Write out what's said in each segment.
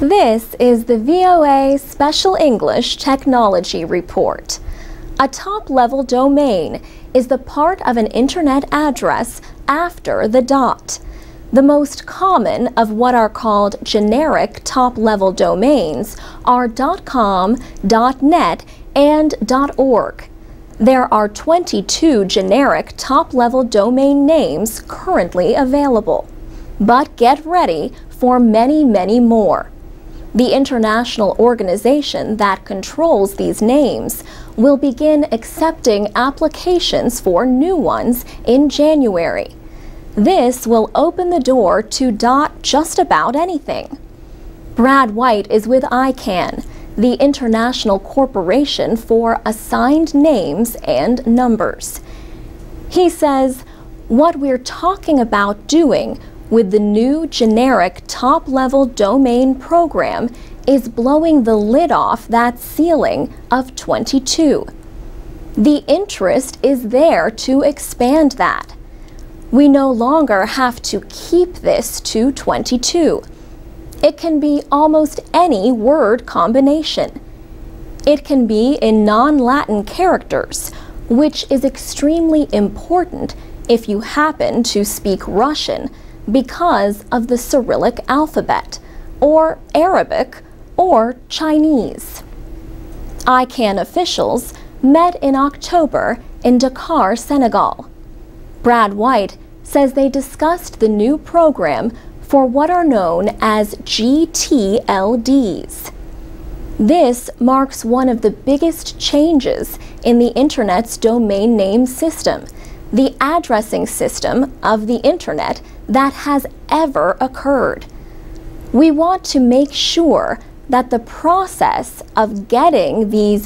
This is the VOA Special English Technology Report. A top-level domain is the part of an internet address after the dot. The most common of what are called generic top-level domains are .com, .net, and .org. There are 22 generic top-level domain names currently available. But get ready for many, many more. The international organization that controls these names will begin accepting applications for new ones in January. This will open the door to just about anything. Brad White is with ICANN, the International Corporation for Assigned Names and Numbers. He says, what we're talking about doing with the new generic top-level domain program is blowing the lid off that ceiling of 22. The interest is there to expand that. We no longer have to keep this to 22. It can be almost any word combination. It can be in non-Latin characters, which is extremely important if you happen to speak Russian because of the Cyrillic alphabet, or Arabic, or Chinese. ICANN officials met in October in Dakar, Senegal. Brad White says they discussed the new program for what are known as gTLDs. This marks one of the biggest changes in the Internet's domain name system, the addressing system of the Internet that has ever occurred. We want to make sure that the process of getting these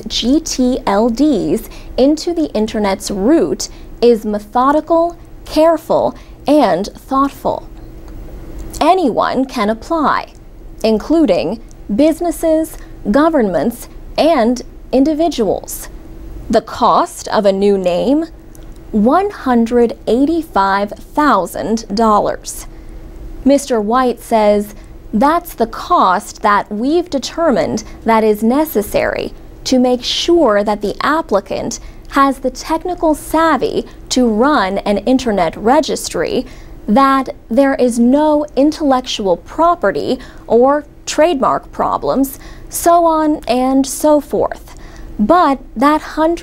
gTLDs into the Internet's root is methodical, careful, and thoughtful. Anyone can apply, including businesses, governments, and individuals. The cost of a new name? $185,000. Mr. White says that's the cost that we've determined that is necessary to make sure that the applicant has the technical savvy to run an internet registry, that there is no intellectual property or trademark problems, so on and so forth. But that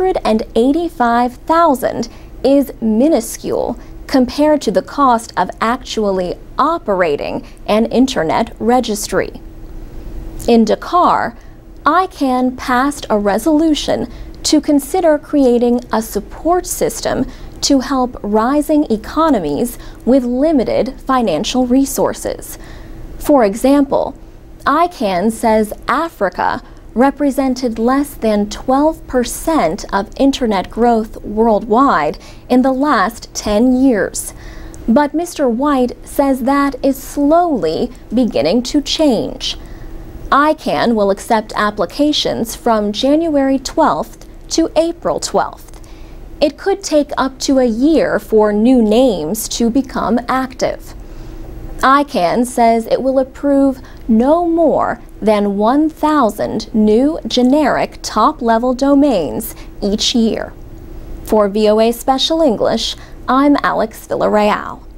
$185,000 is minuscule compared to the cost of actually operating an internet registry. In Dakar, ICANN passed a resolution to consider creating a support system to help rising economies with limited financial resources. For example, ICANN says Africa represented less than 12% of internet growth worldwide in the last 10 years. But Mr. White says that is slowly beginning to change. ICANN will accept applications from January 12th to April 12th. It could take up to a year for new names to become active. ICANN says it will approve no more than 1,000 new generic top-level domains each year. For VOA Special English, I'm Alex Villarreal.